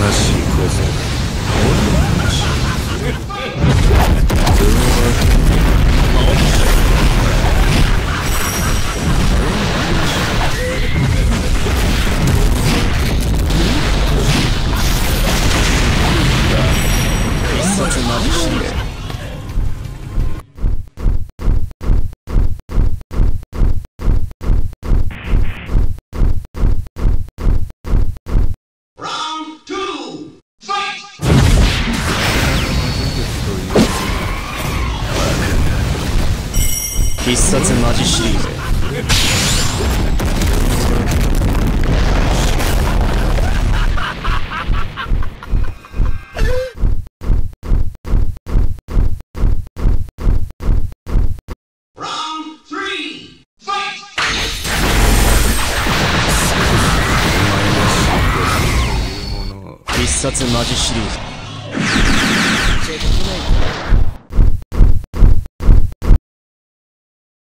しい小僧必殺マジシリーズ必殺マジシリーズ必殺マジシリーズ